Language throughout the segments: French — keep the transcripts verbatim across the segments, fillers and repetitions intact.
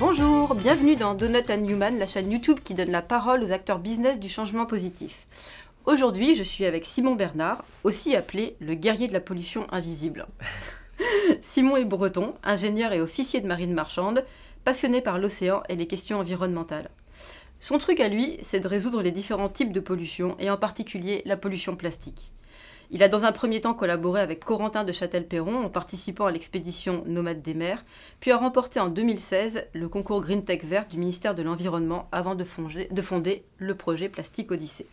Bonjour, bienvenue dans Donut and Human, la chaîne YouTube qui donne la parole aux acteurs business du changement positif. Aujourd'hui, je suis avec Simon Bernard, aussi appelé le guerrier de la pollution invisible. Simon est breton, ingénieur et officier de marine marchande, passionné par l'océan et les questions environnementales. Son truc à lui, c'est de résoudre les différents types de pollution, et en particulier la pollution plastique. Il a dans un premier temps collaboré avec Corentin de Châtel-Perron en participant à l'expédition Nomades des mers, puis a remporté en deux mille seize le concours Green Tech Vert du ministère de l'Environnement avant de fonder, de fonder le projet Plastic Odyssée.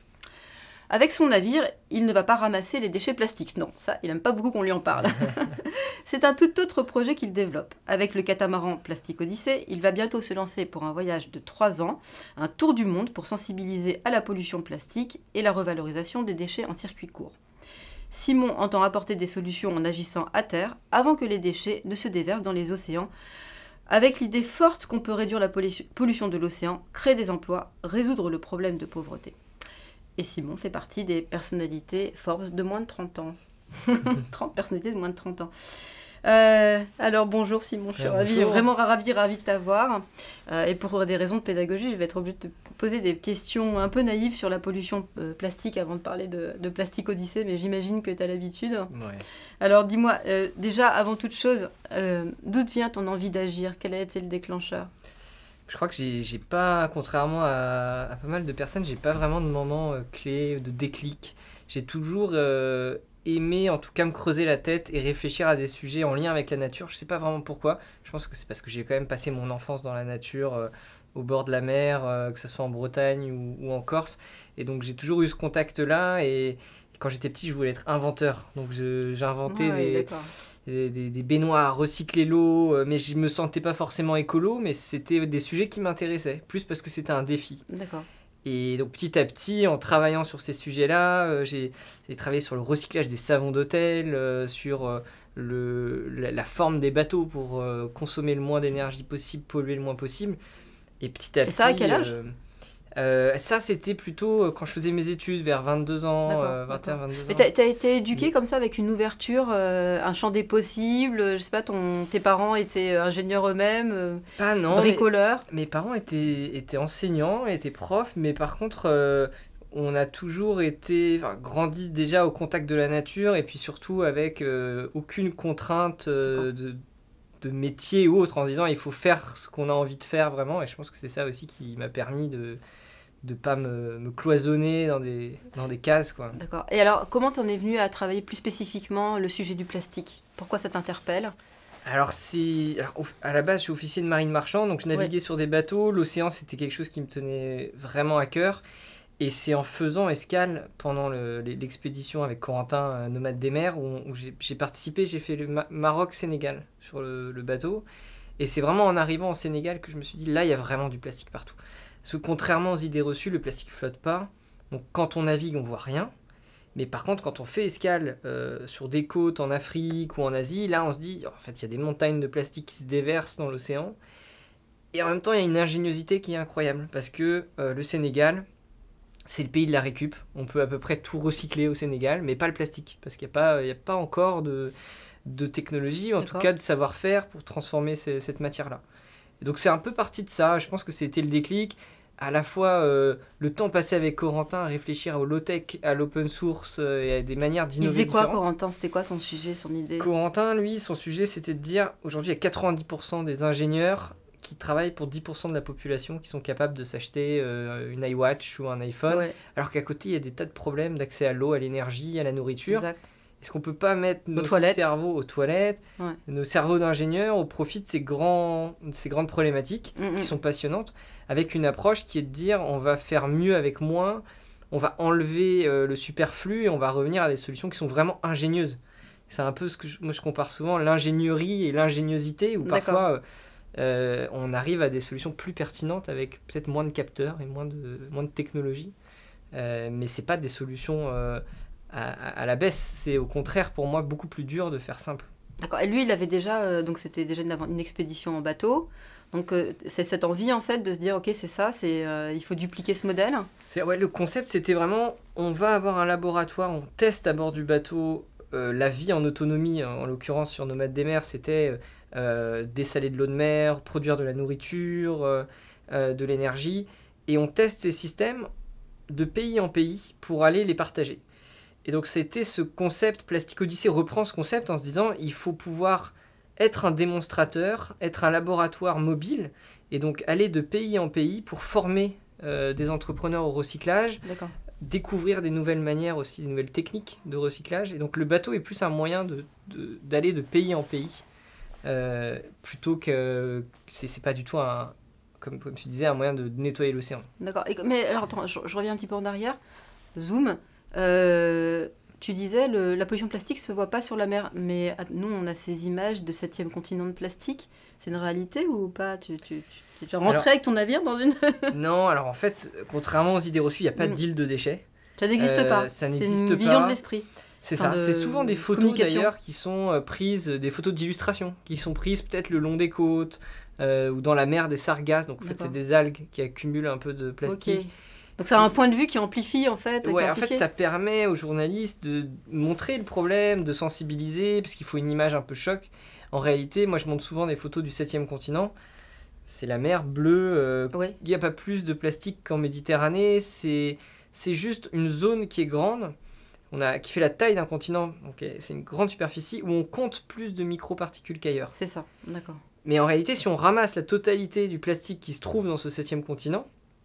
Avec son navire, il ne va pas ramasser les déchets plastiques, non, ça, il n'aime pas beaucoup qu'on lui en parle. C'est un tout autre projet qu'il développe. Avec le catamaran Plastic Odyssée, il va bientôt se lancer pour un voyage de trois ans, un tour du monde pour sensibiliser à la pollution plastique et la revalorisation des déchets en circuit court. Simon entend apporter des solutions en agissant à terre avant que les déchets ne se déversent dans les océans, avec l'idée forte qu'on peut réduire la pollution de l'océan, créer des emplois, résoudre le problème de pauvreté. Et Simon fait partie des personnalités Forbes de moins de trente ans. trente personnalités de moins de trente ans. Euh, alors bonjour Simon, je suis ravie, vraiment ravie, ravie de t'avoir. Euh, et pour des raisons de pédagogie, je vais être obligée de te poser des questions un peu naïves sur la pollution euh, plastique avant de parler de, de Plastic Odyssée, mais j'imagine que tu as l'habitude. Ouais. Alors dis-moi, euh, déjà avant toute chose, euh, d'où te vient ton envie d'agir? Quel a été le déclencheur? Je crois que j'ai, j'ai pas, contrairement à, à pas mal de personnes, j'ai pas vraiment de moment euh, clé, de déclic. J'ai toujours euh, aimé, en tout cas, me creuser la tête et réfléchir à des sujets en lien avec la nature. Je sais pas vraiment pourquoi. Je pense que c'est parce que j'ai quand même passé mon enfance dans la nature, euh, au bord de la mer, euh, que ce soit en Bretagne ou, ou en Corse. Et donc j'ai toujours eu ce contact-là. Et, et quand j'étais petit, je voulais être inventeur. Donc je, j'ai inventé Ah, oui, des... d'accord. Des, des, des baignoires, recycler l'eau, euh, mais je me sentais pas forcément écolo, mais c'était des sujets qui m'intéressaient, plus parce que c'était un défi. D'accord. Et donc petit à petit, en travaillant sur ces sujets-là, euh, j'ai, j'ai travaillé sur le recyclage des savons d'hôtel, euh, sur euh, le, la, la forme des bateaux pour euh, consommer le moins d'énergie possible, polluer le moins possible. Et petit à Et petit... ça, à quel âge ? euh, Euh, ça, c'était plutôt euh, quand je faisais mes études, vers vingt-deux ans, D'accord, euh, vingt et un, d'accord. vingt-deux ans. Mais t'as, t'as été éduqué comme ça avec une ouverture, euh, un champ des possibles. Je sais pas, ton, tes parents étaient ingénieurs eux-mêmes, euh, Pas non, bricoleurs. mais mes parents étaient, étaient enseignants, étaient profs, mais par contre, euh, on a toujours été, enfin, grandi déjà au contact de la nature et puis surtout avec euh, aucune contrainte euh, de, de métier ou autre, en se disant il faut faire ce qu'on a envie de faire vraiment. Et je pense que c'est ça aussi qui m'a permis de de pas me, me cloisonner dans des, dans des cases, quoi. D'accord. Et alors, comment t'en es venu à travailler plus spécifiquement le sujet du plastique? Pourquoi ça t'interpelle? Alors, c'est... Alors, à la base, je suis officier de marine marchande, donc je naviguais Ouais. sur des bateaux. L'océan, c'était quelque chose qui me tenait vraiment à cœur. Et c'est en faisant escale pendant le, l'expédition avec Corentin, euh, Nomades des mers, où, où j'ai, j'ai participé, j'ai fait le Ma- Maroc-Sénégal sur le, le bateau. Et c'est vraiment en arrivant au Sénégal que je me suis dit, là, il y a vraiment du plastique partout. Parce que contrairement aux idées reçues, le plastique flotte pas. Donc quand on navigue, on voit rien. Mais par contre, quand on fait escale euh, sur des côtes en Afrique ou en Asie, là on se dit, en fait, il y a des montagnes de plastique qui se déversent dans l'océan. Et en même temps, il y a une ingéniosité qui est incroyable. Parce que euh, le Sénégal, c'est le pays de la récup. On peut à peu près tout recycler au Sénégal, mais pas le plastique. Parce qu'il n'y a pas, il y a pas encore de, de technologie, ou en D'accord. tout cas de savoir-faire pour transformer ces, cette matière-là. Et donc c'est un peu parti de ça, je pense que c'était le déclic, à la fois euh, le temps passé avec Corentin à réfléchir au low-tech, à l'open source euh, et à des manières Il d'innover faisait quoi, différentes. Corentin? C'était quoi son sujet, son idée? Corentin, lui, son sujet c'était de dire, aujourd'hui il y a quatre-vingt-dix pour cent des ingénieurs qui travaillent pour dix pour cent de la population qui sont capables de s'acheter euh, une iWatch ou un iPhone, Ouais, alors qu'à côté il y a des tas de problèmes d'accès à l'eau, à l'énergie, à la nourriture. exact. Est-ce qu'on peut pas mettre nos toilettes. cerveaux aux toilettes, Ouais. nos cerveaux d'ingénieurs au profit de ces, grands, de ces grandes problématiques Mm, mm. qui sont passionnantes, avec une approche qui est de dire on va faire mieux avec moins, on va enlever euh, le superflu et on va revenir à des solutions qui sont vraiment ingénieuses. C'est un peu ce que je, moi je compare souvent l'ingénierie et l'ingéniosité, où D'accord. parfois euh, euh, on arrive à des solutions plus pertinentes avec peut-être moins de capteurs et moins de, moins de technologie. Euh, mais c'est pas des solutions euh, à, à la baisse, c'est au contraire pour moi beaucoup plus dur de faire simple. D'accord. Et lui, il avait déjà, euh, donc c'était déjà une, une expédition en bateau. Donc euh, c'est cette envie en fait de se dire ok c'est ça, c'est euh, il faut dupliquer ce modèle. C'est, ouais, le concept c'était vraiment on va avoir un laboratoire, on teste à bord du bateau euh, la vie en autonomie, en l'occurrence sur Nomades des mers, c'était euh, dessaler de l'eau de mer, produire de la nourriture, euh, euh, de l'énergie, et on teste ces systèmes de pays en pays pour aller les partager. Et donc c'était ce concept, Plastic Odyssey reprend ce concept en se disant il faut pouvoir être un démonstrateur, être un laboratoire mobile, et donc aller de pays en pays pour former euh, des entrepreneurs au recyclage, D'accord. découvrir des nouvelles manières aussi, des nouvelles techniques de recyclage. Et donc le bateau est plus un moyen de, de, d'aller de pays en pays, euh, plutôt que c'est, c'est pas du tout un, comme, comme tu disais, un moyen de nettoyer l'océan. D'accord. Et, mais alors attends, je, je reviens un petit peu en arrière. Zoom. Euh, tu disais le, la pollution plastique se voit pas sur la mer, mais nous on a ces images de septième continent de plastique. C'est une réalité ou pas? Tu, tu, tu es déjà rentré alors, avec ton navire dans une... Non, alors en fait, contrairement aux idées reçues, il n'y a pas mm. d'île de déchets. Ça n'existe euh, pas. Ça n'existe c'est une pas. vision de l'esprit. C'est enfin, ça. de C'est souvent des photos d'ailleurs qui sont euh, prises, des photos d'illustration, qui sont prises peut-être le long des côtes euh, ou dans la mer des Sargasses. Donc en fait, c'est des algues qui accumulent un peu de plastique. Okay. Donc c'est un point de vue qui amplifie en fait. Ouais, en fait, ça permet aux journalistes de montrer le problème, de sensibiliser, parce qu'il faut une image un peu choc. En réalité, moi, je montre souvent des photos du septième continent. C'est la mer bleue. Euh, ouais. Il n'y a pas plus de plastique qu'en Méditerranée. C'est, c'est juste une zone qui est grande, on a, qui fait la taille d'un continent. Donc, c'est une grande superficie où on compte plus de microparticules qu'ailleurs. C'est ça, d'accord. Mais en réalité, si on ramasse la totalité du plastique qui se trouve dans ce septième continent,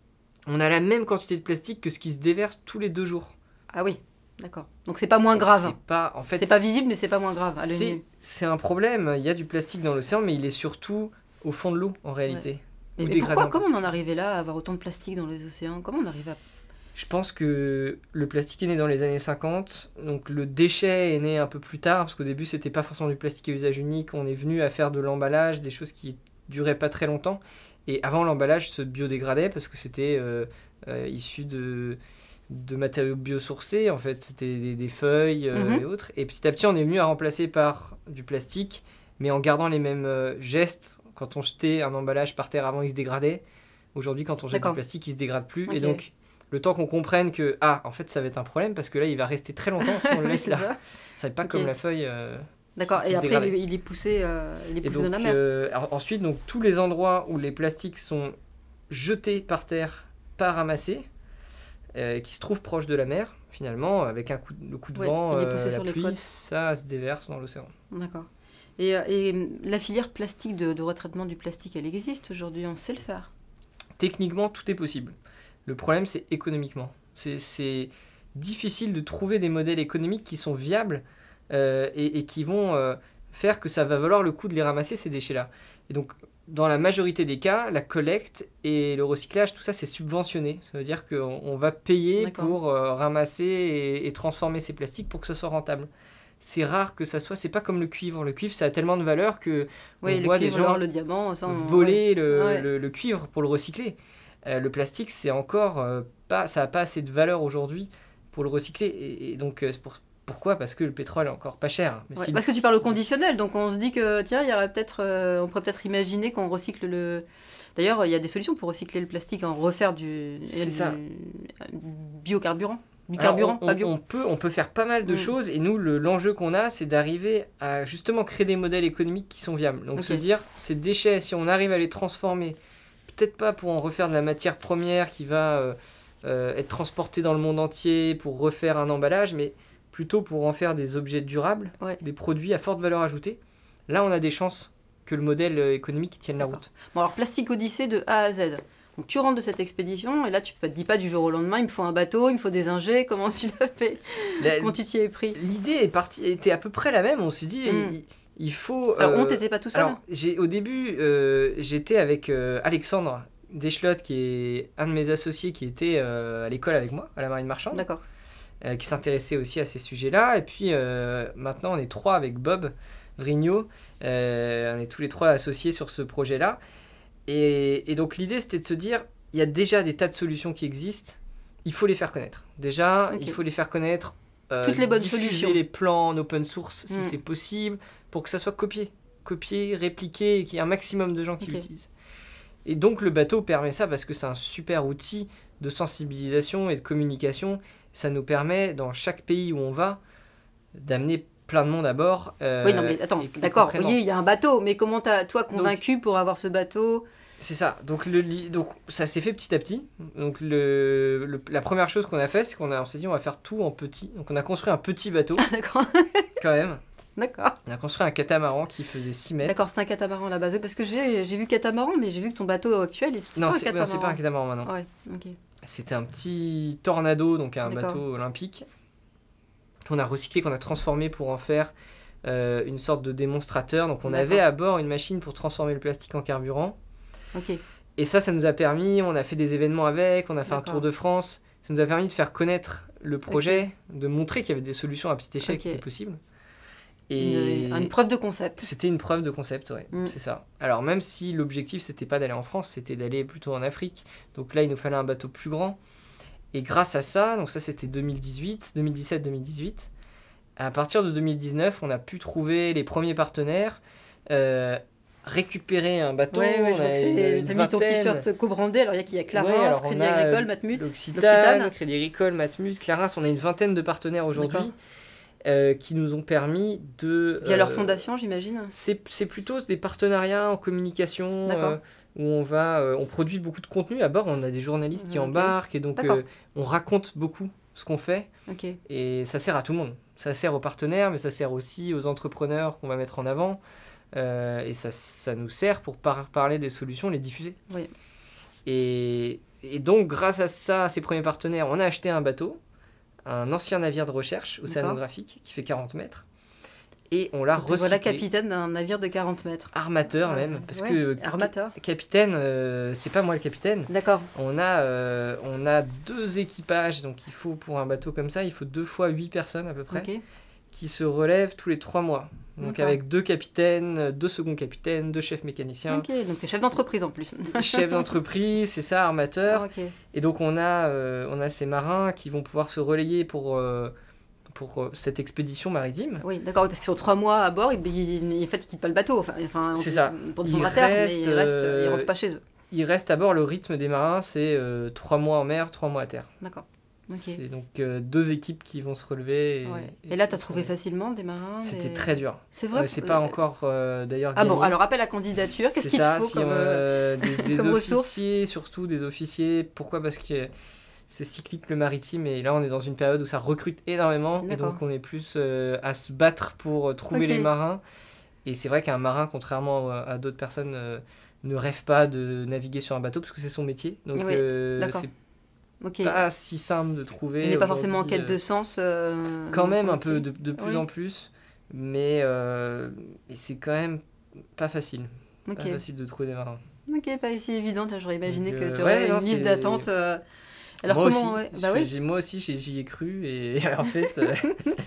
on a la même quantité de plastique que ce qui se déverse tous les deux jours. Ah oui, d'accord. Donc c'est pas moins grave. C'est pas, en fait, c'est pas visible, mais c'est pas moins grave. C'est, c'est un problème. Il y a du plastique dans l'océan, mais il est surtout au fond de l'eau, en réalité. Ouais. Et, et pourquoi, comment on en arrivait là à avoir autant de plastique dans les océans? Comment on arrive à... Je pense que le plastique est né dans les années cinquante, donc le déchet est né un peu plus tard, parce qu'au début c'était pas forcément du plastique à usage unique, on est venu à faire de l'emballage, des choses qui duraient pas très longtemps. Et avant, l'emballage se biodégradait parce que c'était euh, euh, issu de, de matériaux biosourcés. En fait, c'était des, des feuilles euh, mm-hmm. et autres. Et petit à petit, on est venu à remplacer par du plastique, mais en gardant les mêmes euh, gestes. Quand on jetait un emballage par terre avant, il se dégradait. Aujourd'hui, quand on jette D'accord. du plastique, il se dégrade plus. Okay. Et donc, le temps qu'on comprenne que, ah, en fait, ça va être un problème parce que là, il va rester très longtemps si on le laisse là. Ça, ça va être pas okay. comme la feuille... Euh, D'accord, et après il est, il est poussé, euh, il est poussé donc, dans la mer. Euh, ensuite, donc, tous les endroits où les plastiques sont jetés par terre, pas ramassés, euh, qui se trouvent proches de la mer, finalement, avec un coup, le coup de ouais, vent, euh, la sur pluie, les ça se déverse dans l'océan. D'accord. Et, et la filière plastique de, de retraitement du plastique, elle existe aujourd'hui, on sait le faire? Techniquement, tout est possible. Le problème, c'est économiquement. C'est, c'est difficile de trouver des modèles économiques qui sont viables Euh, et, et qui vont euh, faire que ça va valoir le coup de les ramasser, ces déchets-là. Et donc, dans la majorité des cas, la collecte et le recyclage, tout ça, c'est subventionné. Ça veut dire qu'on on va payer D'accord. pour euh, ramasser et, et transformer ces plastiques pour que ça soit rentable. C'est rare que ça soit... C'est pas comme le cuivre. Le cuivre, ça a tellement de valeur que oui, on voit cuivre, des gens le diamant, ça, on... voler ouais. Le, ouais. le, le cuivre pour le recycler. Euh, le plastique, c'est encore euh, pas... Ça n'a pas assez de valeur aujourd'hui pour le recycler. Et, et donc, euh, c'est pour... Pourquoi ? Parce que le pétrole est encore pas cher. Mais ouais, si parce le... que tu parles au conditionnel, donc on se dit que tiens, il y aurait peut-être, euh, on pourrait peut-être imaginer qu'on recycle le. D'ailleurs, il y a des solutions pour recycler le plastique, en refaire du, C'est du ça. biocarburant. Du carburant, on, pas bio. On peut, on peut faire pas mal de mmh. choses, et nous, le, l'enjeu qu'on a, c'est d'arriver à justement créer des modèles économiques qui sont viables. Donc okay. se dire, ces déchets, si on arrive à les transformer, peut-être pas pour en refaire de la matière première qui va euh, euh, être transportée dans le monde entier pour refaire un emballage, mais plutôt pour en faire des objets durables, ouais. des produits à forte valeur ajoutée. Là, on a des chances que le modèle économique tienne la route. Bon, alors, Plastic Odyssey de A à Z. Donc, tu rentres de cette expédition, et là, tu ne te dis pas du jour au lendemain, il me faut un bateau, il me faut des ingés, comment tu l'as fait? la, Comment tu t'y es pris? L'idée est partie, était à peu près la même, on s'est dit, mm. il, il faut... Alors, euh, on t'était pas tout seul? Alors, j'ai, au début, euh, j'étais avec euh, Alexandre Deschlotte, qui est un de mes associés, qui était euh, à l'école avec moi, à la Marine Marchande. D'accord. Euh, qui s'intéressait aussi à ces sujets-là. Et puis euh, maintenant, on est trois avec Bob Vrignot. Euh, on est tous les trois associés sur ce projet-là. Et, et donc l'idée, c'était de se dire, il y a déjà des tas de solutions qui existent. Il faut les faire connaître. Déjà, okay. il faut les faire connaître. Euh, Toutes les bonnes diffuser solutions. les plans en open source, si mm. c'est possible, pour que ça soit copié. Copié, répliqué, et qu'il y ait un maximum de gens qui okay. l'utilisent. Et donc le bateau permet ça parce que c'est un super outil de sensibilisation et de communication. Ça nous permet, dans chaque pays où on va, d'amener plein de monde à bord. Euh, oui, non, mais attends, d'accord, oui, il y a un bateau, mais comment t'as, toi, convaincu donc, pour avoir ce bateau? C'est ça, donc, le, donc ça s'est fait petit à petit. Donc le, le, la première chose qu'on a fait, c'est qu'on a, on s'est dit on va faire tout en petit. Donc on a construit un petit bateau, ah, d'accord. quand même. D'accord. On a construit un catamaran qui faisait six mètres. D'accord, c'est un catamaran à la base, parce que j'ai, j'ai vu catamaran, mais j'ai vu que ton bateau actuel, c'est non, pas un c'est, catamaran. non, c'est pas un catamaran maintenant. Ouais, ok. C'était un petit Tornado, donc un D'accord. bateau olympique, qu'on a recyclé, qu'on a transformé pour en faire euh, une sorte de démonstrateur. Donc on D'accord. avait à bord une machine pour transformer le plastique en carburant. Ok. Et ça, ça nous a permis, on a fait des événements avec, on a fait D'accord. un tour de France. Ça nous a permis de faire connaître le projet, okay. de montrer qu'il y avait des solutions à petite échelle okay. qui étaient possibles. Et une, une preuve de concept. C'était une preuve de concept, ouais, mm. c'est ça. Alors même si l'objectif, c'était pas d'aller en France, c'était d'aller plutôt en Afrique. Donc là, il nous fallait un bateau plus grand. Et grâce à ça, donc ça c'était deux mille dix-huit, deux mille dix-sept deux mille dix-huit, à partir de deux mille dix-neuf, on a pu trouver les premiers partenaires, euh, récupérer un bateau. Ouais, ouais, je vois que c'est... T'as mis ton t-shirt co-brandé, alors il y a qui? Il y a Clarins, ouais, Crédit Agricole, Matmut, l'Occitane, Crédit Agricole, Matmut, Clarins, on a une vingtaine de partenaires aujourd'hui. Euh, qui nous ont permis de... Via euh, leur fondation, j'imagine. C'est, c'est plutôt des partenariats en communication, euh, où on va... Euh, on produit beaucoup de contenu. À bord, on a des journalistes qui okay. embarquent, et donc euh, on raconte beaucoup ce qu'on fait. Okay. Et ça sert à tout le monde. Ça sert aux partenaires, mais ça sert aussi aux entrepreneurs qu'on va mettre en avant. Euh, et ça, ça nous sert pour par- parler des solutions, les diffuser. Oui. Et, et donc, grâce à ça, à ces premiers partenaires, on a acheté un bateau, un ancien navire de recherche océanographique qui fait quarante mètres, et on l'a recyclé. Voilà capitaine d'un navire de quarante mètres. Armateur ah, même, parce ouais, que armateur. Capitaine, euh, c'est pas moi le capitaine. D'accord. On a, euh, on a deux équipages, donc il faut pour un bateau comme ça, il faut deux fois huit personnes à peu près, okay. qui se relèvent tous les trois mois. Donc D'accord. avec deux capitaines, deux seconds capitaines, deux chefs mécaniciens. Ok, donc tu es chef d'entreprise en plus. Chef d'entreprise, c'est ça, armateur. Ah, okay. Et donc on a, euh, on a ces marins qui vont pouvoir se relayer pour, euh, pour euh, cette expédition maritime. Oui, d'accord, parce qu'ils sont trois mois à bord, ils, ils, en fait ils quittent pas le bateau. Enfin, enfin, c'est ça. Pour descendre à terre, mais ils restent, euh, ils rentrent pas chez eux. Ils restent à bord, le rythme des marins c'est euh, trois mois en mer, trois mois à terre. D'accord. Okay. C'est donc euh, deux équipes qui vont se relever. Et, ouais. et, et là, tu as trouvé euh, facilement des marins? C'était des... très dur. C'est vrai? Ouais, c'est pas encore euh, d'ailleurs Ah gagné. bon, alors appel à candidature, qu'est-ce qu'il te faut si comme, on, euh, Des, des comme officiers, surtout des officiers. Pourquoi? Parce que c'est cyclique le maritime et là on est dans une période où ça recrute énormément. D'accord. Et donc on est plus euh, à se battre pour trouver okay. les marins. Et c'est vrai qu'un marin, contrairement à d'autres personnes, euh, ne rêve pas de naviguer sur un bateau parce que c'est son métier. Donc oui. euh, c'est Okay. pas si simple de trouver. Il n'est pas forcément en quête de sens. Euh, quand même un peu, de, de plus oui. en plus, mais, euh, mais c'est quand même pas facile. Okay. Pas facile de trouver des marins. Ok, pas si évident. J'aurais imaginé Donc, que tu euh, aurais ouais, une non, liste c'est... d'attente. Euh... Alors moi comment aussi, ouais. bah, oui. moi aussi j'y ai cru et en fait, euh,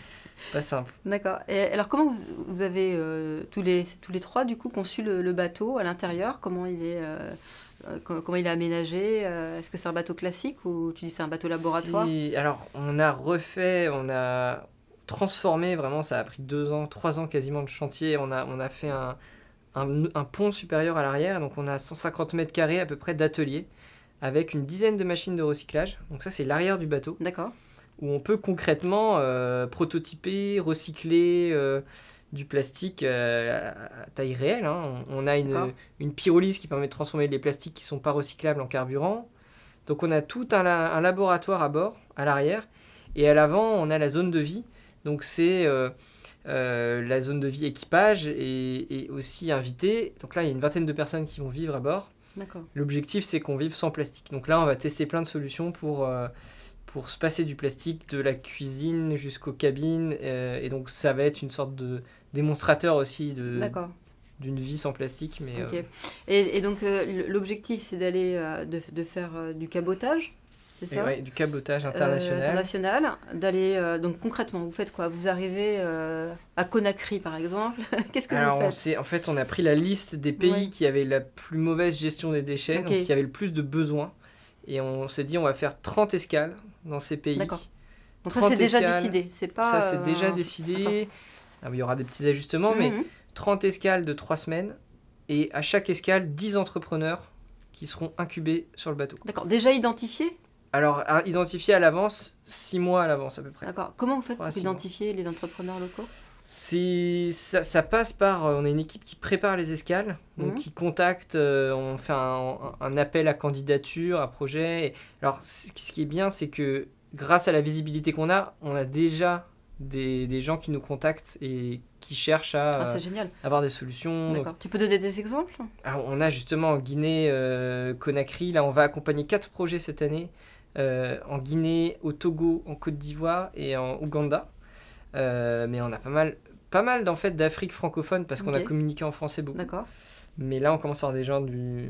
pas simple. D'accord. Et alors comment vous, vous avez euh, tous, les, tous les trois du coup conçu le, le bateau à l'intérieur? Comment il est euh... Comment il est aménagé? Est-ce que c'est un bateau classique ou tu dis c'est un bateau laboratoire? si, Alors, on a refait, on a transformé, vraiment, ça a pris deux ans, trois ans quasiment de chantier. On a, on a fait un, un, un pont supérieur à l'arrière. Donc, on a cent cinquante mètres carrés à peu près d'atelier avec une dizaine de machines de recyclage. Donc, ça, c'est l'arrière du bateau. D'accord. Où on peut concrètement euh, prototyper, recycler... Euh, du plastique euh, à taille réelle. Hein. On, on a une, une pyrolyse qui permet de transformer les plastiques qui ne sont pas recyclables en carburant. Donc on a tout un, un laboratoire à bord, à l'arrière. Et à l'avant, on a la zone de vie. Donc c'est euh, euh, la zone de vie équipage et, et aussi invité. Donc là, il y a une vingtaine de personnes qui vont vivre à bord. D'accord. L'objectif, c'est qu'on vive sans plastique. Donc là, on va tester plein de solutions pour... Euh, pour se passer du plastique, de la cuisine jusqu'aux cabines. Euh, et donc, ça va être une sorte de démonstrateur aussi de, d'une vie sans plastique. Mais, okay. euh... et, et donc, euh, l'objectif, c'est d'aller euh, de, de faire euh, du cabotage, c'est ça? Oui, du cabotage international. Euh, international. D'aller, euh, donc, concrètement, vous faites quoi? Vous arrivez euh, à Conakry, par exemple. Qu'est-ce que Alors, vous faites? on s'est, en fait, on a pris la liste des pays ouais. qui avaient la plus mauvaise gestion des déchets, okay. donc qui avaient le plus de besoins. Et on s'est dit, on va faire trente escales dans ces pays. D'accord. Donc ça, c'est déjà escales. décidé. C'est pas, ça, c'est déjà euh... décidé. Alors, il y aura des petits ajustements, mmh. mais trente escales de trois semaines. Et à chaque escale, dix entrepreneurs qui seront incubés sur le bateau. D'accord. Déjà identifiés? Alors, à, identifiés à l'avance, six mois à l'avance à peu près. D'accord. Comment vous faites pour identifier mois. les entrepreneurs locaux? C'est, ça, ça passe par... On a une équipe qui prépare les escales, donc Mhm. qui contacte, euh, on fait un, un appel à candidature, à projet. Et alors, c- ce qui est bien, c'est que grâce à la visibilité qu'on a, on a déjà des, des gens qui nous contactent et qui cherchent à Ah, euh, c'est génial. avoir des solutions. Donc, D'accord. Tu peux donner des exemples? alors, on a justement en Guinée, euh, Conakry, là, on va accompagner quatre projets cette année, euh, en Guinée, au Togo, en Côte d'Ivoire et en Ouganda. Euh, mais on a pas mal, pas mal en fait d'Afrique francophone parce qu'on a Ok. communiqué en français beaucoup. D'accord. Mais là, on commence à avoir des gens du,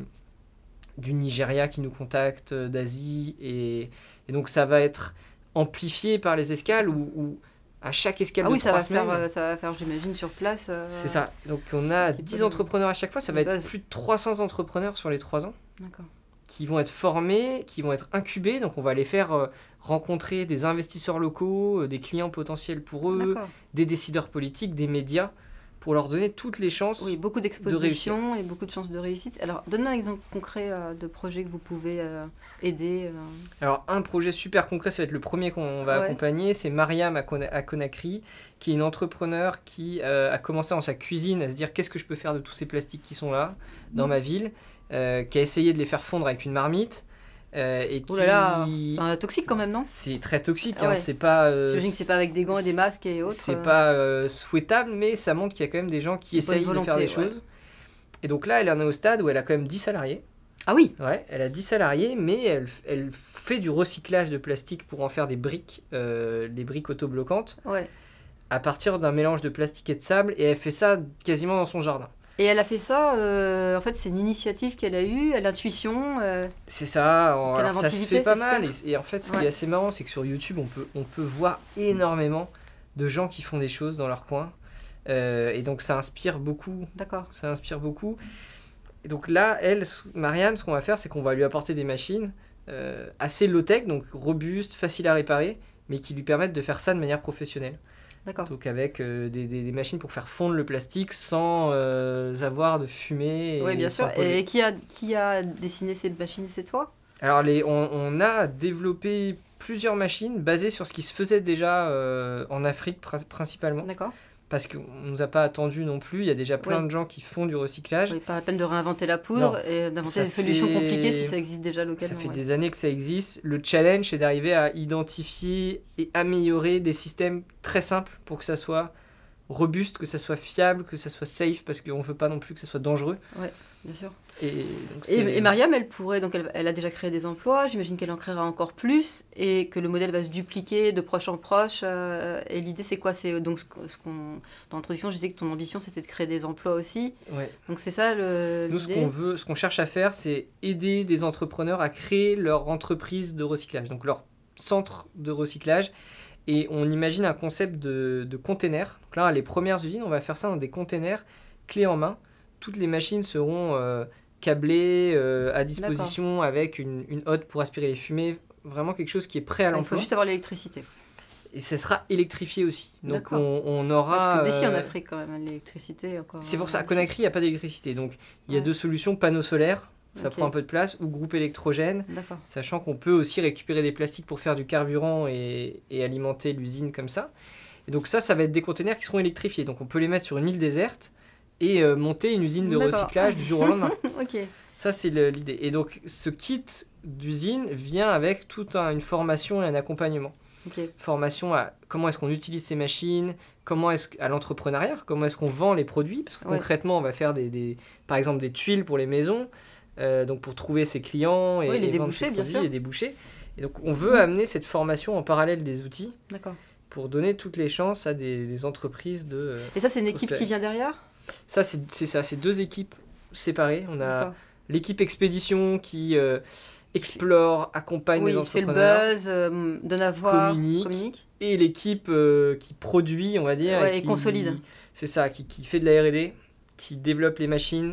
du Nigeria qui nous contactent, euh, d'Asie. Et, et donc, ça va être amplifié par les escales où, où à chaque escale Ah de oui, ça trois va, faire, semaines, euh, ça va faire, j'imagine, sur place. euh, c'est ça. Donc, on a qui dix peut- entrepreneurs à chaque fois. Ça va une être base. plus de trois cents entrepreneurs sur les trois ans D'accord. qui vont être formés, qui vont être incubés. Donc, on va les faire euh, rencontrer des investisseurs locaux, euh, des clients potentiels pour eux, D'accord. des décideurs politiques, des médias, pour leur donner toutes les chances. Oui, beaucoup d'expositions et beaucoup de chances de réussite. Alors, donne un exemple concret euh, de projet que vous pouvez euh, aider. euh. Alors, un projet super concret, ça va être le premier qu'on va Ouais. accompagner, c'est Mariam à, Cona- à Conakry, qui est une entrepreneur qui euh, a commencé dans sa cuisine à se dire qu'est-ce que je peux faire de tous ces plastiques qui sont là, dans ma ville, euh, qui a essayé de les faire fondre avec une marmite, euh, et qui... Oh là là, c'est un toxique quand même, non? C'est très toxique, Ah hein, ouais. c'est pas... euh, J'imagine que c'est pas avec des gants et des masques et autres. C'est euh. pas euh, souhaitable, mais ça montre qu'il y a quand même des gens qui Une bonne essayent de faire volonté, des ouais. choses. Et donc là, elle en est au stade où elle a quand même dix salariés. Ah oui, Ouais, elle a dix salariés, mais elle, elle fait du recyclage de plastique pour en faire des briques, euh, les briques autobloquantes, ouais. à partir d'un mélange de plastique et de sable, et elle fait ça quasiment dans son jardin. Et elle a fait ça, euh, en fait, c'est une initiative qu'elle a eue, à l'intuition. euh, C'est ça, en- Quelle alors ça se inventivité, fait pas c'est mal, super. et, et en fait, ce qui Ouais. est assez marrant, c'est que sur YouTube, on peut, on peut voir énormément de gens qui font des choses dans leur coin, euh, et donc ça inspire beaucoup. D'accord. Ça inspire beaucoup. Et donc là, elle, Mariam, ce qu'on va faire, c'est qu'on va lui apporter des machines euh, assez low-tech, donc robustes, faciles à réparer, mais qui lui permettent de faire ça de manière professionnelle. D'accord. Donc avec euh, des, des- des machines pour faire fondre le plastique sans euh, avoir de fumée. Et Oui, bien sans sûr. polluer. Et qui a, qui a dessiné ces machines? C'est toi? Alors les, on, on a développé plusieurs machines basées sur ce qui se faisait déjà euh, en Afrique prin- principalement, D'accord. parce qu'on ne nous a pas attendu non plus. Il y a déjà plein Oui. de gens qui font du recyclage. Oui, pas la peine de réinventer la poudre Non. et d'inventer Ça des solutions fait- compliquées si ça existe déjà localement. Ça fait ouais. des années que ça existe. Le challenge, c'est d'arriver à identifier et améliorer des systèmes très simples pour que ça soit robuste, que ça soit fiable, que ça soit safe, parce qu'on ne veut pas non plus que ça soit dangereux. Bien sûr. Et, donc Et, c'est- et Mariam, elle pourrait, donc elle, elle a déjà créé des emplois, j'imagine qu'elle en créera encore plus et que le modèle va se dupliquer de proche en proche. euh, et l'idée, c'est quoi? C'est donc ce, qu'on- ce qu'on, dans l'introduction, je disais que ton ambition, c'était de créer des emplois aussi. ouais. Donc c'est ça le. Nous, ce l'idée qu'on veut, ce qu'on cherche à faire, c'est aider des entrepreneurs à créer leur entreprise de recyclage, donc leur centre de recyclage. Et on imagine un concept de, de container. Donc là, les premières usines, on va faire ça dans des containers clés en main. Toutes les machines seront euh, câblées, euh, à disposition avec une, une hotte pour aspirer les fumées. Vraiment quelque chose qui est prêt à Il faut l'emploi. juste avoir l'électricité. Et ça sera électrifié aussi. Donc D'accord. on, on Ouais, aura... c'est le défi en euh, Afrique quand même, l'électricité. Encore, C'est pour ça, à euh, Conakry, il n'y a pas d'électricité. Donc il y a Ouais. deux solutions, panneaux solaires, ça Ok. prend un peu de place, ou groupe électrogène, D'accord. sachant qu'on peut aussi récupérer des plastiques pour faire du carburant et, et alimenter l'usine comme ça. Et donc ça, ça va être des containers qui seront électrifiés. Donc on peut les mettre sur une île déserte et euh, monter une usine de D'accord. recyclage du jour au lendemain. Ok. Ça, c'est le- l'idée. Et donc ce kit d'usine vient avec toute un- une formation et un accompagnement. Ok. Formation à comment est-ce qu'on utilise ces machines, comment est-ce à l'entrepreneuriat, comment est-ce qu'on vend les produits, parce que Ouais. concrètement on va faire des, des- par exemple des tuiles pour les maisons, euh, donc pour trouver ses clients et, Oui, les et vendre débouchés, ses bien produits sûr. et déboucher. Et donc on veut amener cette formation en parallèle des outils D'accord. pour donner toutes les chances à des, des entreprises de. euh, Et ça, c'est une équipe Prospect. qui vient derrière? Ça c'est c'est ça, c'est deux équipes séparées. On a D'accord. l'équipe expédition qui euh, explore, accompagne Oui, les il fait le entrepreneurs. buzz, euh, donne à voir, Communique. communique. Et l'équipe euh, qui produit, on va dire, Ouais, et qui consolide. C'est ça, qui, qui fait de la R et D, qui développe les machines,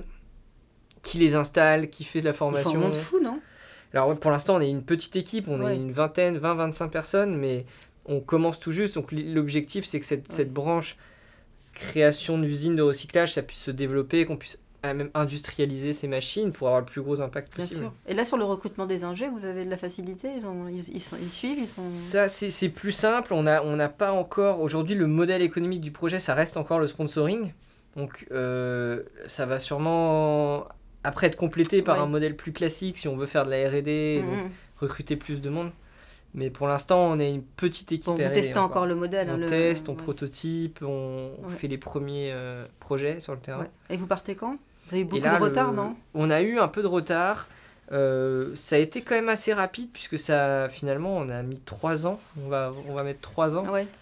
qui les installe, qui fait de la Il faut un formation. monde fou, non? Alors ouais, pour l'instant, on est une petite équipe, on Ouais. est une vingtaine, vingt, vingt-cinq personnes, mais on commence tout juste. Donc l- l'objectif, c'est que cette, Ouais. cette branche création d'usines de recyclage, ça puisse se développer, qu'on puisse à même industrialiser ces machines pour avoir le plus gros impact Bien possible. sûr. Et là, sur le recrutement des ingés, vous avez de la facilité, ils, ont, ils, ils, sont, ils suivent, ils sont... Ça, c'est, c'est plus simple. On n'a on n'a pas encore... Aujourd'hui, le modèle économique du projet, ça reste encore le sponsoring. Donc, euh, ça va sûrement, après, être complété par Ouais. un modèle plus classique si on veut faire de la R et D, Mmh, donc mmh. recruter plus de monde. Mais pour l'instant, on est une petite équipe Bon, vous R et D testez encore le modèle. On hein, le... teste, on ouais. prototype, on, on Ouais. fait les premiers euh, projets sur le terrain. Ouais. Et vous partez quand? Vous avez beaucoup Et là, de retard, le- non? On a eu un peu de retard. Euh, ça a été quand même assez rapide puisque ça, finalement, on a mis trois ans. On va, on va mettre trois ans Ah ouais.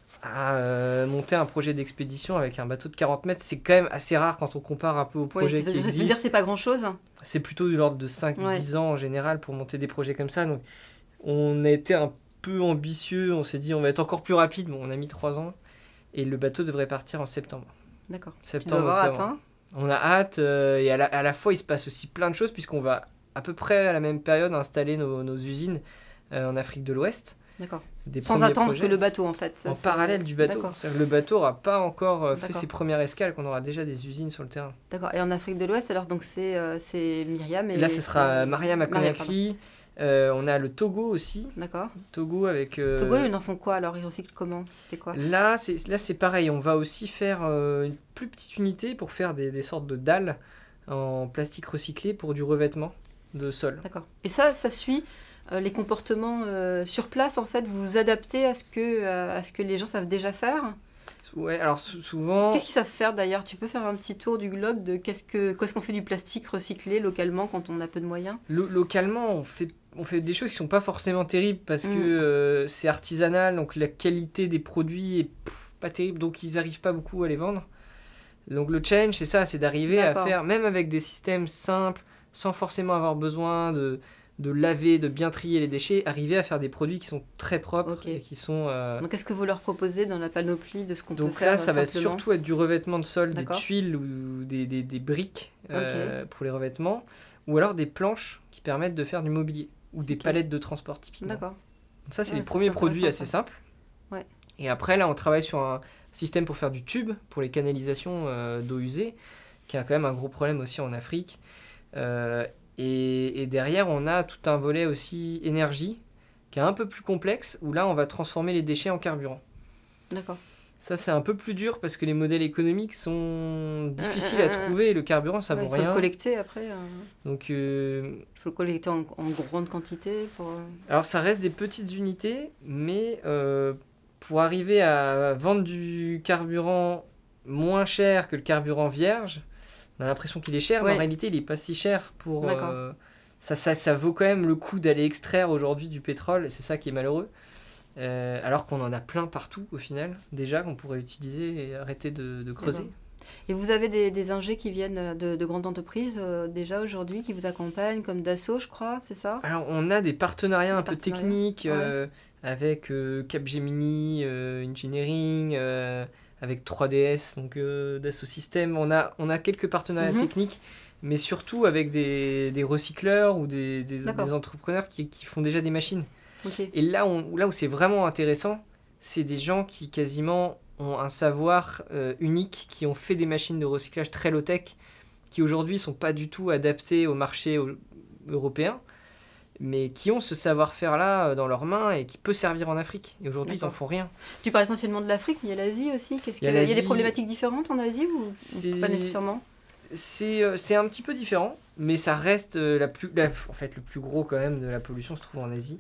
à euh, monter un projet d'expédition avec un bateau de quarante mètres. C'est quand même assez rare quand on compare un peu aux Ouais, projets c'est- qui ça veut existent. dire que c'est pas grand-chose. C'est plutôt de l'ordre de cinq à dix ans en général pour monter des projets comme ça. Donc, on a été un peu ambitieux. On s'est dit on va être encore plus rapide. Bon, on a mis trois ans. Et le bateau devrait partir en septembre. D'accord. Tu dois Septembre, avoir hâte, octobre. hein? On a hâte. euh, et à la, à la fois, il se passe aussi plein de choses puisqu'on va à peu près à la même période installer nos, nos usines euh, en Afrique de l'Ouest. D'accord. Des Sans premiers attendre projets. que le bateau, en fait. Ça, En c'est- parallèle du bateau. D'accord. C'est-à-dire que le bateau n'aura pas encore euh, fait D'accord. ses premières escales, qu'on aura déjà des usines sur le terrain. D'accord. Et en Afrique de l'Ouest, alors, donc c'est euh, c'est Myriam et... Là, ce sera c'est- Mariam à Mariam, Conakry. Euh, on a le Togo aussi. pardon. D'accord. Togo avec. euh, Togo, ils en font quoi, alors? Ils recyclent comment? C'était quoi? Là, c'est là, c'est pareil. On va aussi faire euh, une plus petite unité pour faire des, des sortes de dalles en plastique recyclé pour du revêtement de sol. D'accord. Et ça, ça suit euh, les comportements euh, sur place, en fait? Vous vous adaptez à ce que, euh, à ce que les gens savent déjà faire? Ouais, alors sou- souvent. Qu'est-ce qu'ils savent faire, d'ailleurs? Tu peux faire un petit tour du globe de qu'est-ce que qu'est-ce qu'on fait du plastique recyclé localement quand on a peu de moyens? Lo- localement, on fait, on fait des choses qui sont pas forcément terribles parce Mm. que euh, c'est artisanal, donc la qualité des produits est pff, pas terrible, donc ils arrivent pas beaucoup à les vendre. Donc le challenge, c'est ça, c'est d'arriver à D'accord. faire, même avec des systèmes simples, sans forcément avoir besoin de, de laver, de bien trier les déchets, arriver à faire des produits qui sont très propres Ok. et qui sont... euh, Donc, qu'est-ce que vous leur proposez dans la panoplie de ce qu'on peut donc faire là, ça euh, va simplement surtout être du revêtement de sol, des D'accord. tuiles ou des, des, des briques euh, pour les revêtements, ou alors des planches qui permettent de faire du mobilier, ou des Ok. palettes de transport typiquement. D'accord. Ça, c'est Ouais, les ça, premiers c'est produits intéressant, assez ça. simples. Ouais. Et après, là, on travaille sur un système pour faire du tube, pour les canalisations euh, d'eau usée, qui a quand même un gros problème aussi en Afrique. Euh, et, et derrière, on a tout un volet aussi énergie, qui est un peu plus complexe, où là, on va transformer les déchets en carburant. D'accord. Ça, c'est un peu plus dur parce que les modèles économiques sont difficiles euh, à euh, trouver et le carburant, ça Ouais, vaut il faut rien. le collecter après. euh, Donc, euh, Il faut le collecter en, en grande quantité pour. euh, alors, ça reste des petites unités, mais euh, pour arriver à vendre du carburant moins cher que le carburant vierge, on a l'impression qu'il est cher, mais Ouais. en réalité, il n'est pas si cher pour. D'accord. euh, ça, ça, ça vaut quand même le coup d'aller extraire aujourd'hui du pétrole, et c'est ça qui est malheureux. Euh, alors qu'on en a plein partout au final, déjà qu'on pourrait utiliser et arrêter de, de creuser. D'accord. Et vous avez des, des ingés qui viennent de, de grandes entreprises euh, déjà aujourd'hui qui vous accompagnent, comme Dassault, je crois, c'est ça? Alors, on a des partenariats Des un peu partenariats, techniques ouais. euh, avec euh, Capgemini euh, Engineering, euh, avec trois D S, donc euh, Dassault Systèmes. On a, on a quelques partenariats Mhm. techniques, mais surtout avec des, des recycleurs ou des, des, D'accord. des entrepreneurs qui, qui font déjà des machines. Ok. Et là, on, là où c'est vraiment intéressant, c'est des gens qui quasiment ont un savoir euh, unique, qui ont fait des machines de recyclage très low-tech, qui aujourd'hui sont pas du tout adaptées au marché au- européen, mais qui ont ce savoir-faire-là euh, dans leurs mains et qui peut servir en Afrique. Et aujourd'hui, ils en D'accord. font rien. Tu parles essentiellement de l'Afrique, mais il y a l'Asie aussi. Qu'est-ce Il y a que- il y a des l'Asie. problématiques différentes en Asie ou ou C'est- pas nécessairement? C'est euh, c'est un petit peu différent, mais ça reste euh, la plus, la- en fait, le plus gros quand même de la pollution se trouve en Asie.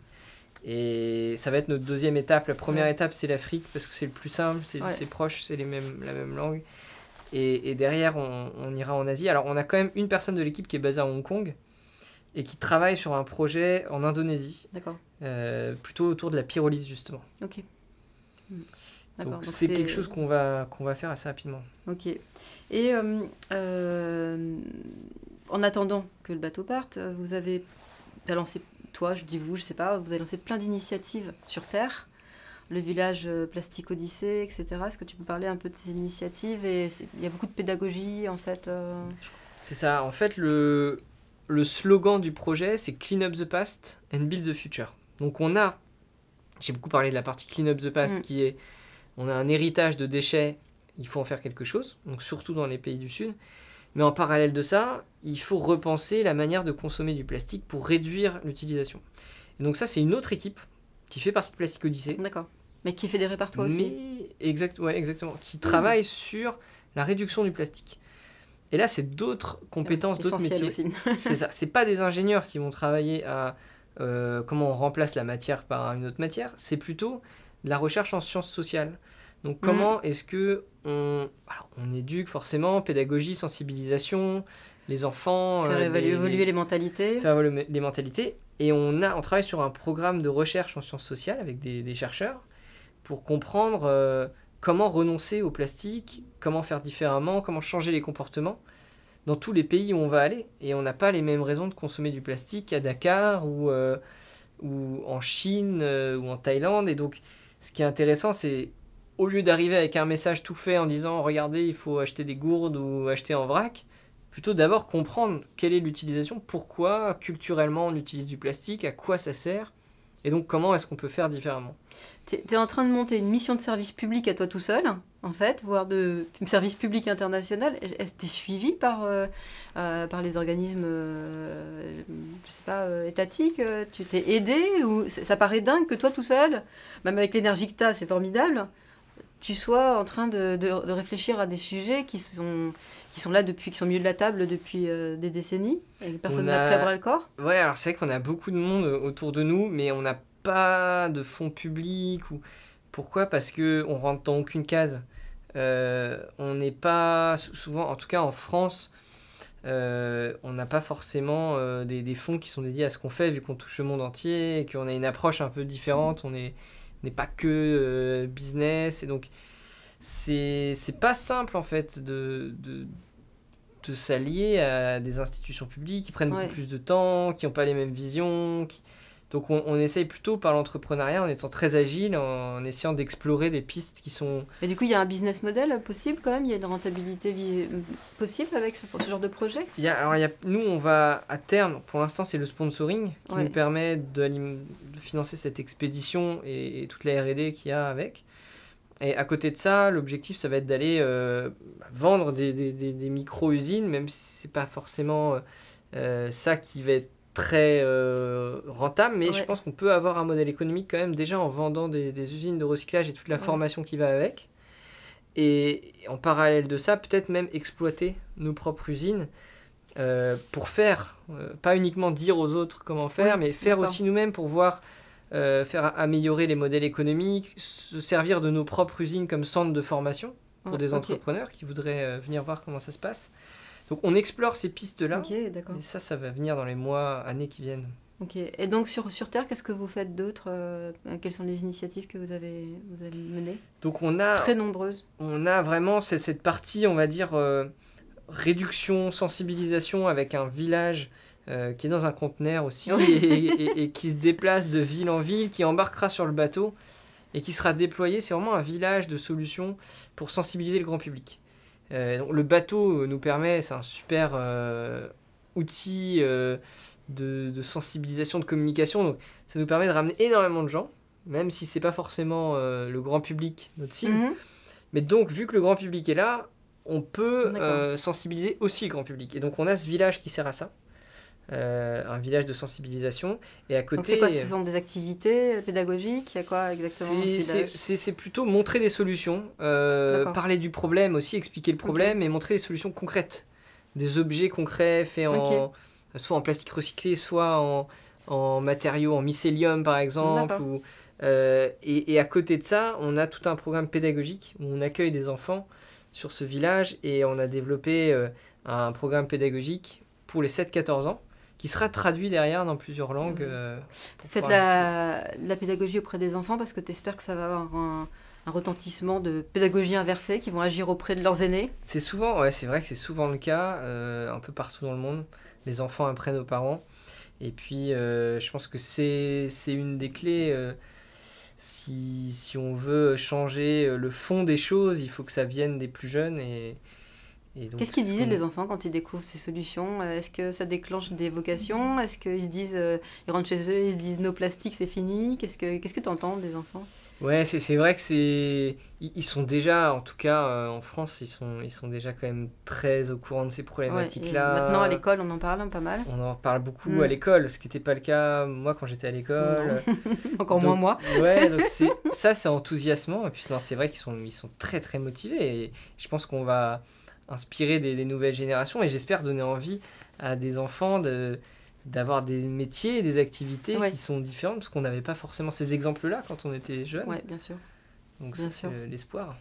Et ça va être notre deuxième étape. La première Ouais. étape, c'est l'Afrique, parce que c'est le plus simple, c'est Ouais. c'est proche, c'est les mêmes, la même langue. Et, et derrière, on, on ira en Asie. Alors, on a quand même une personne de l'équipe qui est basée à Hong Kong et qui travaille sur un projet en Indonésie, D'accord. euh, plutôt autour de la pyrolyse, justement. Ok. Hmm. D'accord. Donc, c'est quelque chose qu'on va, qu'on va faire assez rapidement. Ok. Et euh, euh, en attendant que le bateau parte, euh, vous avez t'as lancé, toi, je dis vous, je sais pas, vous avez lancé plein d'initiatives sur Terre, le village euh, Plastique Odyssée, et cetera. Est-ce que tu peux parler un peu de ces initiatives? Et c'est- il y a beaucoup de pédagogie, en fait. euh, C'est ça. En fait, le, le slogan du projet, c'est Clean up the past and build the future. Donc, on a, j'ai beaucoup parlé de la partie Clean up the past, Mm. qui est, on a un héritage de déchets, il faut en faire quelque chose, donc surtout dans les pays du Sud. Mais en parallèle de ça, il faut repenser la manière de consommer du plastique pour réduire l'utilisation. Et donc ça, c'est une autre équipe qui fait partie de Plastic Odyssey. D'accord. Mais qui est fédérée par toi aussi. Mais exact, ouais, exactement. Qui travaille mmh. sur la réduction du plastique. Et là, c'est d'autres compétences, ouais, d'autres métiers. Aussi. C'est ça. C'est pas des ingénieurs qui vont travailler à euh, comment on remplace la matière par une autre matière. C'est plutôt de la recherche en sciences sociales. Donc, comment mmh. est-ce que on, alors, on éduque forcément, pédagogie, sensibilisation, les enfants, faire euh, évaluer, les, évoluer les mentalités, faire évoluer les mentalités. Et on a, on travaille sur un programme de recherche en sciences sociales avec des, des chercheurs pour comprendre euh, comment renoncer au plastique, comment faire différemment, comment changer les comportements dans tous les pays où on va aller. Et on n'a pas les mêmes raisons de consommer du plastique à Dakar ou, euh, ou en Chine euh, ou en Thaïlande. Et donc, ce qui est intéressant, c'est au lieu d'arriver avec un message tout fait en disant « Regardez, il faut acheter des gourdes ou acheter en vrac », plutôt d'abord comprendre quelle est l'utilisation, pourquoi culturellement on utilise du plastique, à quoi ça sert, et donc comment est-ce qu'on peut faire différemment. Tu es en train de monter une mission de service public à toi tout seul, en fait, voire de service public international. Est-ce que tu es suivi par, euh, euh, par les organismes, euh, je sais pas, euh, étatiques? Tu t'es aidé ou ça paraît dingue que toi tout seul, même avec l'énergie que tu as, c'est formidable, tu sois en train de, de, de réfléchir à des sujets qui sont, qui sont là depuis, qui sont au milieu de la table depuis euh, des décennies, et personne n'a pris à bras le corps. Ouais, alors c'est vrai qu'on a beaucoup de monde autour de nous, mais on n'a pas de fonds publics. Ou... Pourquoi ? Parce qu'on rentre dans aucune case. Euh, on n'est pas, souvent, en tout cas en France, euh, on n'a pas forcément euh, des, des fonds qui sont dédiés à ce qu'on fait, vu qu'on touche le monde entier, et qu'on a une approche un peu différente. On est... n'est pas que euh, business, et donc c'est c'est pas simple en fait de, de, de s'allier à des institutions publiques qui prennent ouais. beaucoup plus de temps, qui n'ont pas les mêmes visions, qui... donc on, on essaye plutôt par l'entrepreneuriat en étant très agile, en, en essayant d'explorer des pistes qui sont... Mais du coup il y a un business model possible quand même, il y a une rentabilité vi... possible avec ce, ce genre de projet? il y a, alors il y a, nous on va à terme, pour l'instant c'est le sponsoring qui ouais. nous permet de, de financer cette expédition et, et toute la R et D qu'il y a avec. Et à côté de ça, l'objectif ça va être d'aller euh, vendre des, des, des, des micro-usines, même si c'est pas forcément euh, ça qui va être très euh, rentable, mais ouais. je pense qu'on peut avoir un modèle économique quand même déjà en vendant des, des usines de recyclage et toute la ouais. formation qui va avec. Et en parallèle de ça, peut-être même exploiter nos propres usines euh, pour faire, euh, pas uniquement dire aux autres comment faire, oui, mais faire d'accord. aussi nous-mêmes pour voir, euh, faire améliorer les modèles économiques, se servir de nos propres usines comme centre de formation pour ouais, des entrepreneurs okay. qui voudraient euh, venir voir comment ça se passe. Donc on explore ces pistes-là, okay, d'accord. et ça, ça va venir dans les mois, années qui viennent. Ok. Et donc sur, sur Terre, qu'est-ce que vous faites d'autre euh, Quelles sont les initiatives que vous avez, vous avez menées? Donc on a... Très nombreuses. On a vraiment cette, cette partie, on va dire, euh, réduction, sensibilisation avec un village euh, qui est dans un conteneur aussi oui. et, et, et qui se déplace de ville en ville, qui embarquera sur le bateau et qui sera déployé. C'est vraiment un village de solutions pour sensibiliser le grand public. Euh, donc le bateau nous permet, c'est un super euh, outil euh, de, de sensibilisation, de communication. Donc ça nous permet de ramener énormément de gens, même si c'est pas forcément euh, le grand public, notre cible. Mm-hmm. Mais donc, vu que le grand public est là, on peut euh, sensibiliser aussi le grand public. Et donc, on a ce village qui sert à ça. Euh, un village de sensibilisation. Et à côté... Donc, c'est quoi? Ce sont des activités pédagogiques? Il y a quoi exactement dans ce village? c'est, c'est, c'est plutôt montrer des solutions, euh, parler du problème aussi, expliquer le problème, okay. et montrer des solutions concrètes. Des objets concrets faits en, okay. soit en plastique recyclé, soit en, en matériaux, en mycélium, par exemple. Ou, euh, et, et à côté de ça, on a tout un programme pédagogique où on accueille des enfants sur ce village, et on a développé euh, un programme pédagogique pour les sept à quatorze ans, qui sera traduit derrière dans plusieurs langues. Euh, Faites la, la pédagogie auprès des enfants parce que tu espères que ça va avoir un, un retentissement de pédagogie inversée, qui vont agir auprès de leurs aînés. C'est souvent, ouais, c'est vrai que c'est souvent le cas, euh, un peu partout dans le monde. Les enfants apprennent aux parents. Et puis, euh, je pense que c'est, c'est une des clés. Euh, si, si on veut changer le fond des choses, il faut que ça vienne des plus jeunes. Et, Et donc, qu'est-ce qu'ils disent les enfants quand ils découvrent ces solutions? Est-ce que ça déclenche des vocations? Est-ce qu'ils se disent, euh, ils rentrent chez eux, ils se disent no plastique, c'est fini? Qu'est-ce que qu'est-ce que tu entends des enfants? Ouais, c'est, c'est vrai que c'est... Ils, ils sont déjà, en tout cas euh, en France, ils sont, ils sont déjà quand même très au courant de ces Ouais, et problématiques-là. maintenant, à l'école, on en parle un pas mal. On en parle beaucoup Mm. à l'école, ce qui n'était pas le cas moi quand j'étais à l'école. Non. Encore Donc, moins moi. Ouais, donc c'est, ça c'est enthousiasmant. Et puis non, c'est vrai qu'ils sont, ils sont très très motivés. Et je pense qu'on va inspirer des, des nouvelles générations et j'espère donner envie à des enfants de, d'avoir des métiers, des activités Ouais. qui sont différentes parce qu'on n'avait pas forcément ces exemples-là quand on était jeune. Ouais, bien sûr. Donc Bien ça, sûr. c'est l'espoir.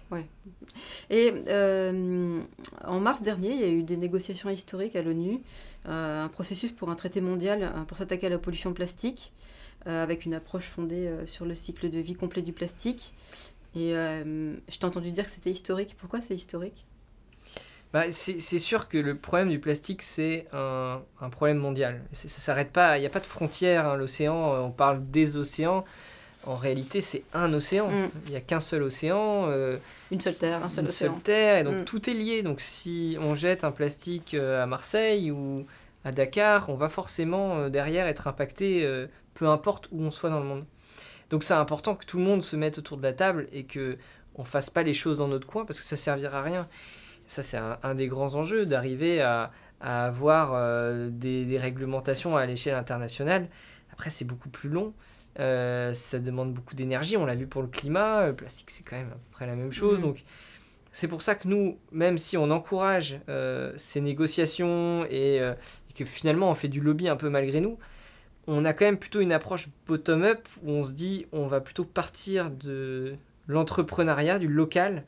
Et euh, en mars dernier, il y a eu des négociations historiques à l'ONU, euh, un processus pour un traité mondial euh, pour s'attaquer à la pollution plastique, euh, avec une approche fondée euh, sur le cycle de vie complet du plastique. Et euh, je t'ai entendu dire que c'était historique. Pourquoi c'est historique ? Bah, c'est, c'est sûr que le problème du plastique, c'est un, un problème mondial. C'est, ça s'arrête pas, il n'y a pas de frontières. Hein, l'océan, euh, on parle des océans. En réalité, c'est un océan. Mm. Il n'y a qu'un seul océan. euh, Une seule terre, un seul une océan. seule terre, et donc Mm. tout est lié. Donc si on jette un plastique euh, à Marseille ou à Dakar, on va forcément euh, derrière être impacté, euh, peu importe où on soit dans le monde. Donc c'est important que tout le monde se mette autour de la table et que on fasse pas les choses dans notre coin parce que ça servira à rien. Ça c'est un, un des grands enjeux d'arriver à, à avoir euh, des, des réglementations à l'échelle internationale. Après c'est beaucoup plus long. Euh, ça demande beaucoup d'énergie, on l'a vu pour le climat, le plastique c'est quand même à peu près la même chose, Mhm. donc c'est pour ça que nous, même si on encourage euh, ces négociations et, euh, et que finalement on fait du lobby un peu malgré nous, on a quand même plutôt une approche bottom-up où on se dit on va plutôt partir de l'entrepreneuriat, du local,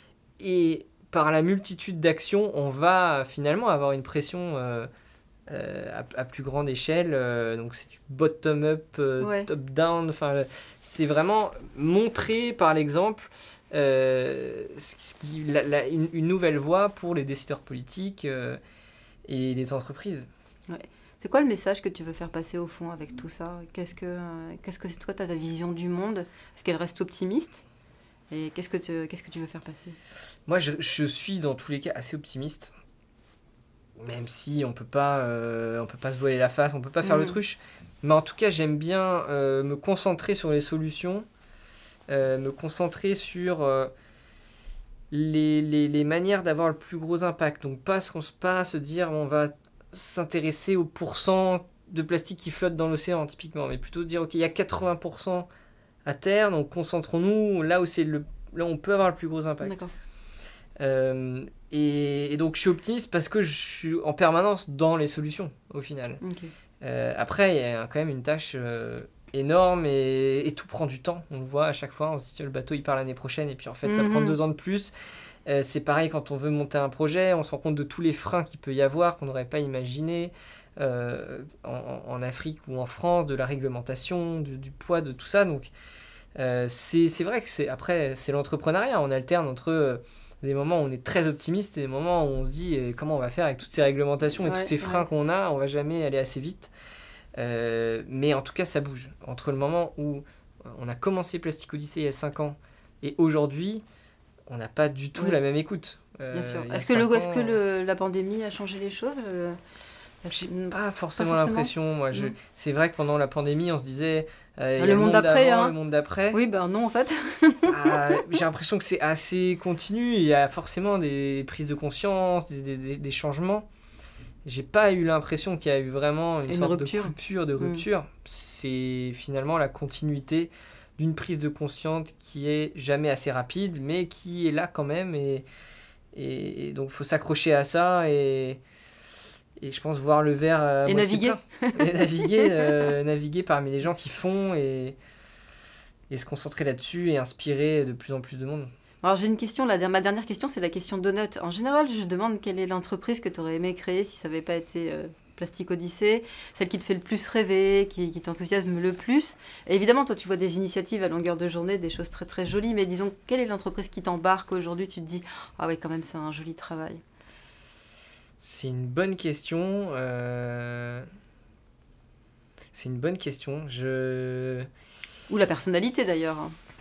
et par la multitude d'actions, on va finalement avoir une pression euh, euh, à, à plus grande échelle. euh, donc c'est du bottom-up, euh, Ouais. top-down. Enfin, c'est vraiment montrer par l'exemple euh, ce ce qui, la- la- une, une nouvelle voie pour les décideurs politiques euh, et les entreprises. C'est quoi le message que tu veux faire passer au fond avec tout ça ? Qu'est-ce que, euh, qu'est-ce que c'est toi, ta vision du monde ? Est-ce qu'elle reste optimiste ? Et qu'est-ce que tu, qu'est-ce que tu veux faire passer ? Moi, je, je suis dans tous les cas assez optimiste, même si on peut pas, euh, on peut pas se voiler la face, on peut pas faire Mhm. l'autruche. Mais en tout cas, j'aime bien euh, me concentrer sur les solutions, euh, me concentrer sur euh, les, les, les manières d'avoir le plus gros impact. Donc pas, se- pas se dire on va s'intéresser au pourcent de plastique qui flotte dans l'océan typiquement, mais plutôt dire ok, il y a quatre-vingts pour cent à terre, donc concentrons-nous là où c'est le, là où on peut avoir le plus gros impact. D'accord. Euh, et, et donc je suis optimiste parce que je suis en permanence dans les solutions au final. Ok. Euh, après, il y a quand même une tâche euh, énorme et, et tout prend du temps. On le voit à chaque fois, on se dit tiens, le bateau il part l'année prochaine et puis en fait ça Mhm. prend deux ans de plus. Euh, c'est pareil quand on veut monter un projet, on se rend compte de tous les freins qu'il peut y avoir qu'on n'aurait pas imaginé euh, en, en Afrique ou en France, de la réglementation, du, du poids, de tout ça. Donc euh, c'est, c'est vrai que c'est, après c'est l'entrepreneuriat, on alterne entre euh, des moments où on est très optimiste et des moments où on se dit eh, comment on va faire avec toutes ces réglementations et Ouais, tous ces freins ouais. qu'on a, on va jamais aller assez vite. Euh, mais en tout cas ça bouge. Entre le moment où on a commencé Plastic Odyssey il y a cinq ans et aujourd'hui, on n'a pas du tout Ouais. la même écoute. Euh, Bien sûr. il y a Est-ce que, le, cinq est-ce que ans, le, la pandémie a changé les choses ? Le- J'ai Mm. pas forcément forcément. l'impression. Moi, je... Mm. C'est vrai que pendant la pandémie, on se disait euh, il y a Le monde d'après, d'avant, hein. le monde d'après. Oui, ben non, en fait. Ah, j'ai l'impression que c'est assez continu. Il y a forcément des prises de conscience, des, des- des- des changements. J'ai pas eu l'impression qu'il y a eu vraiment une, Une sorte rupture. de coupure, de Mm. rupture. C'est finalement la continuité d'une prise de conscience qui est jamais assez rapide, mais qui est là quand même. Et, et, et donc, il faut s'accrocher à ça et, et je pense voir le verre à Et moitié naviguer. plein. Et naviguer, euh, naviguer parmi les gens qui font et, et se concentrer là-dessus et inspirer de plus en plus de monde. Alors j'ai une question, la, ma dernière question, c'est la question Donut. En général, je demande quelle est l'entreprise que tu aurais aimé créer si ça n'avait pas été euh, Plastic Odyssey, celle qui te fait le plus rêver, qui, qui t'enthousiasme le plus. Et évidemment, toi, tu vois des initiatives à longueur de journée, des choses très très jolies, mais disons, quelle est l'entreprise qui t'embarque aujourd'hui ? Tu te dis, ah ouais, quand même, c'est un joli travail. C'est une bonne question. euh, C'est une bonne question. Je... Ou la personnalité d'ailleurs.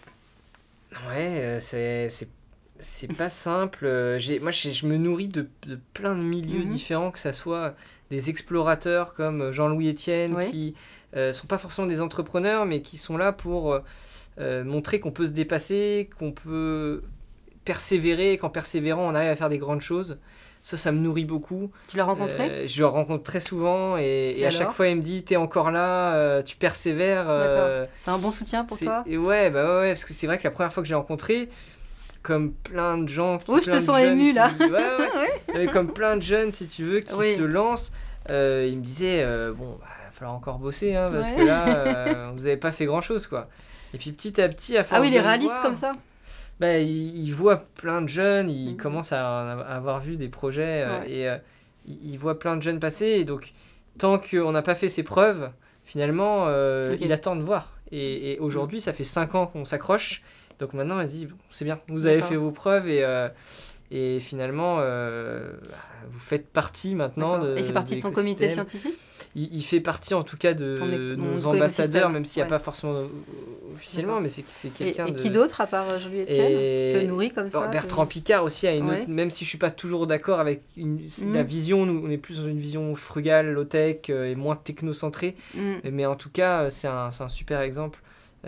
Ouais, euh, c'est, c'est, c'est pas simple. Euh, J'ai, moi, je, je me nourris de, de plein de milieux Mhm. différents, que ça soit des explorateurs comme Jean-Louis Etienne, Ouais. qui euh, sont pas forcément des entrepreneurs, mais qui sont là pour euh, euh, montrer qu'on peut se dépasser, qu'on peut persévérer, qu'en persévérant, on arrive à faire des grandes choses. Ça, ça me nourrit beaucoup. Tu l'as rencontré ? euh, Je le rencontre très souvent et, et, et à chaque fois, il me dit, t'es encore là, euh, tu persévères. Euh, c'est un bon soutien pour toi ? Et ouais, bah ouais, ouais, parce que c'est vrai que la première fois que j'ai rencontré, comme plein de gens... Qui, oh, je te sens ému, là. Qui, ouais, ouais, ouais. Comme plein de jeunes, si tu veux, qui oui. se lancent, euh, il me disait, euh, bon, bah, il va falloir encore bosser, hein, parce ouais. que là, euh, vous n'avez pas fait grand-chose, quoi. Et puis petit à petit, à force Ah oui, de les réalistes voir, comme ça. Bah, il, il voit plein de jeunes, il mmh. commence à, à avoir vu des projets euh, ouais. et euh, il, il voit plein de jeunes passer. Et donc, tant qu'on n'a pas fait ses preuves, finalement, euh, okay. il attend de voir. Et, et aujourd'hui, mmh. ça fait cinq ans qu'on s'accroche. Donc maintenant, il se dit, bon, c'est bien, vous avez fait vos preuves et, euh, et finalement, euh, vous faites partie maintenant de. Et il fait partie de ton comité scientifique ? Il, il fait partie en tout cas de é- nos ambassadeurs, même s'il n'y a ouais. pas forcément officiellement, D'accord. mais c'est, c'est quelqu'un et, et de... Et qui d'autre, à part Julie-Étienne, te nourrit comme ça ? Bertrand te... Picard aussi a une ouais. autre, même si je ne suis pas toujours d'accord avec une, mmh. la vision, nous, on est plus dans une vision frugale, low-tech euh, et moins technocentrée, mmh. mais en tout cas, c'est un, c'est un super exemple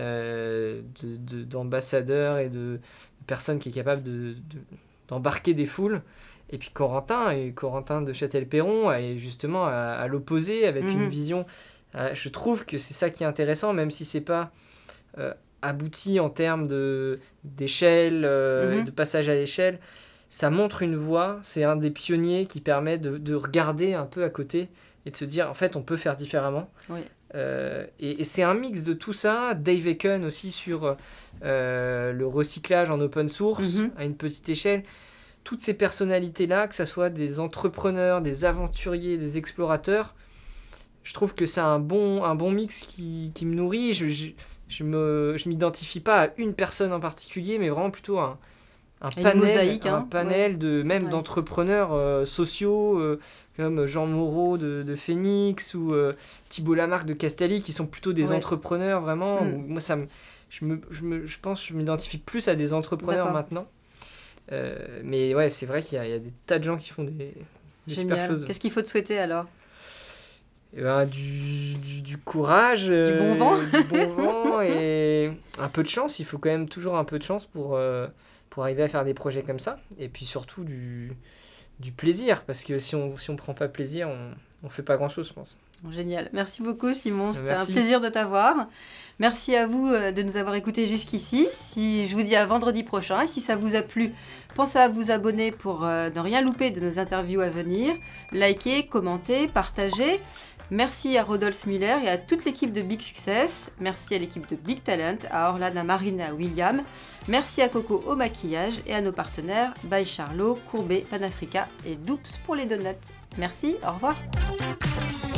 euh, de, de, d'ambassadeur et de, de personne qui est capable de, de, d'embarquer des foules. Et puis Corentin, et Corentin de Châtel-Perron est justement à, à l'opposé, avec mmh. une vision. Euh, je trouve que c'est ça qui est intéressant, même si c'est pas euh, abouti en termes de, d'échelle, euh, mmh. de passage à l'échelle. Ça montre une voie, c'est un des pionniers qui permet de, de regarder un peu à côté et de se dire, en fait, on peut faire différemment. Oui. Euh, et, et c'est un mix de tout ça. Dave Eken aussi sur euh, le recyclage en open source, mmh. à une petite échelle. Toutes ces personnalités-là, que ce soit des entrepreneurs, des aventuriers, des explorateurs, je trouve que c'est un bon, un bon mix qui, qui me nourrit. Je je, je, me, je m'identifie pas à une personne en particulier, mais vraiment plutôt à un, un panel, mosaïque, hein. un panel ouais. de, même ouais. d'entrepreneurs euh, sociaux, euh, comme Jean Moreau de, de Phoenix ou euh, Thibault Lamarque de Castelli, qui sont plutôt des ouais. entrepreneurs, vraiment. Mm. Où, moi, ça me, je, me, je, me, je pense que je m'identifie plus à des entrepreneurs D'accord. maintenant. Euh, mais ouais, c'est vrai qu'il y a, il y a des tas de gens qui font des, des super choses. Qu'est-ce qu'il faut te souhaiter alors ? Eh ben, du, du, du courage, du euh, bon vent, du bon vent et un peu de chance. Il faut quand même toujours un peu de chance pour, euh, pour arriver à faire des projets comme ça. Et puis surtout du, du plaisir, parce que si on si on prend pas plaisir, on ne fait pas grand-chose, je pense. Génial. Merci beaucoup, Simon. C'était Merci. un plaisir de t'avoir. Merci à vous de nous avoir écoutés jusqu'ici. Si, je vous dis à vendredi prochain. Et si ça vous a plu, pensez à vous abonner pour euh, ne rien louper de nos interviews à venir. Likez, commentez, partagez. Merci à Rodolphe Muller et à toute l'équipe de Big Success. Merci à l'équipe de Big Talent, à Orlan, à Marine et à William. Merci à Coco au maquillage et à nos partenaires By Charlot, Courbet, Panafrica et Doups pour les donuts. Merci, au revoir.